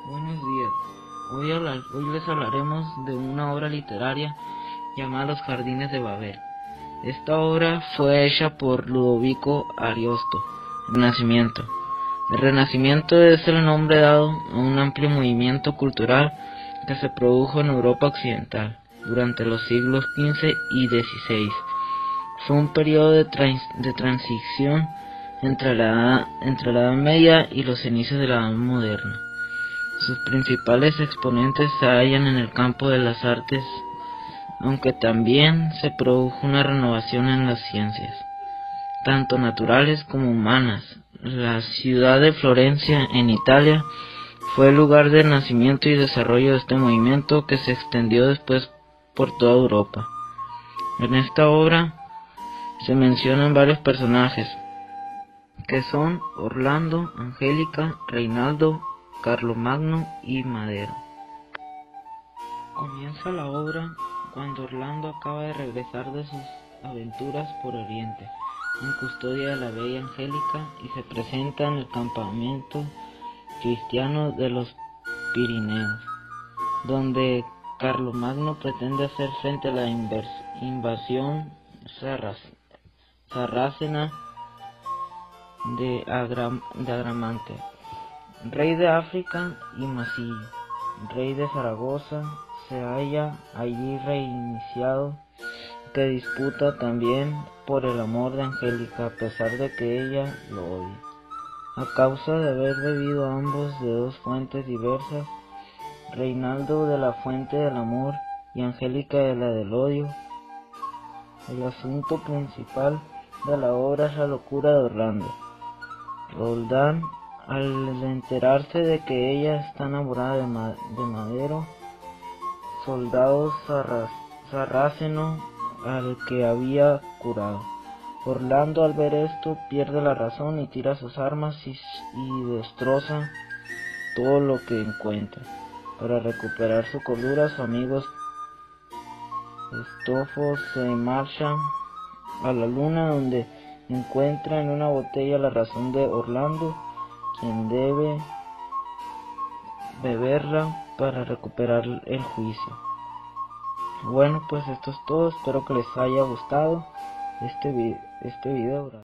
Buenos días. Hoy les hablaremos de una obra literaria llamada Los Jardines de Babel. Esta obra fue hecha por Ludovico Ariosto. Renacimiento. El Renacimiento es el nombre dado a un amplio movimiento cultural que se produjo en Europa occidental durante los siglos XV y XVI. Fue un periodo de transición entre la Edad Media y los inicios de la Edad Moderna. Sus principales exponentes se hallan en el campo de las artes, aunque también se produjo una renovación en las ciencias, tanto naturales como humanas. La ciudad de Florencia, en Italia, fue el lugar de nacimiento y desarrollo de este movimiento, que se extendió después por toda Europa. En esta obra se mencionan varios personajes, que son Orlando, Angélica, Reinaldo, Carlomagno y Madero. Comienza la obra cuando Orlando acaba de regresar de sus aventuras por Oriente, en custodia de la bella Angélica, y se presenta en el campamento cristiano de los Pirineos, donde Carlomagno pretende hacer frente a la invasión sarracena de Agramante, rey de África, y Masillo, rey de Zaragoza, se halla allí reiniciado, que disputa también por el amor de Angélica, a pesar de que ella lo odia. A causa de haber bebido ambos de dos fuentes diversas, Reinaldo de la fuente del amor y Angélica de la del odio. El asunto principal de la obra es la locura de Orlando. Roldán, al enterarse de que ella está enamorada de Madero, soldado sarraceno al que había curado. Orlando, al ver esto, pierde la razón y tira sus armas y destroza todo lo que encuentra. Para recuperar su cordura, su amigo Estofo se marcha a la luna, donde encuentra en una botella la razón de Orlando, quien debe beberla para recuperar el juicio. Bueno, pues esto es todo. Espero que les haya gustado este video.